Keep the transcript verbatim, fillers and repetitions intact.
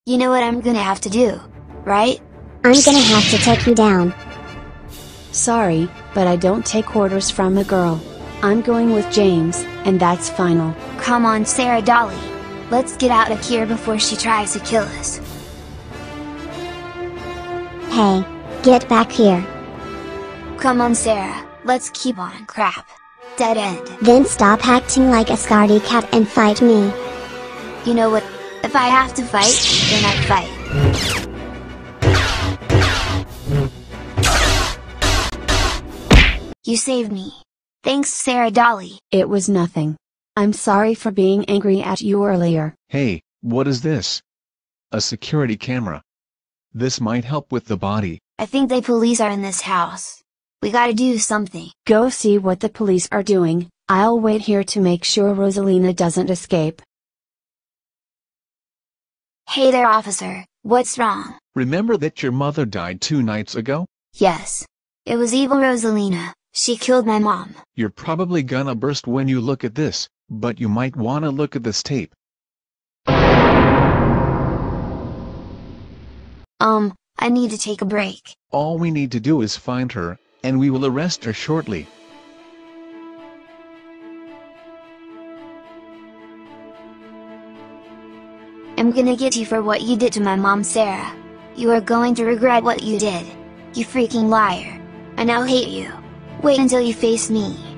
You know what I'm gonna have to do, right? I'm gonna have to take you down. Sorry, but I don't take orders from a girl. I'm going with James, and that's final. Come on, Sarah Dolly. Let's get out of here before she tries to kill us. Hey, get back here. Come on, Sarah, let's keep on. Crap. Dead end. Then stop acting like a scaredy cat and fight me. You know what? If I have to fight, then I fight. You saved me. Thanks, Sarah Dolly. It was nothing. I'm sorry for being angry at you earlier. Hey, what is this? A security camera. This might help with the body. I think the police are in this house. We gotta do something. Go see what the police are doing. I'll wait here to make sure Rosalina doesn't escape. Hey there, officer. What's wrong? Remember that your mother died two nights ago? Yes. It was evil Rosalina. She killed my mom. You're probably gonna burst when you look at this, but you might wanna look at this tape. Um, I need to take a break. All we need to do is find her, and we will arrest her shortly. I'm gonna get you for what you did to my mom, Sarah. You are going to regret what you did. You freaking liar. I now hate you. Wait until you face me.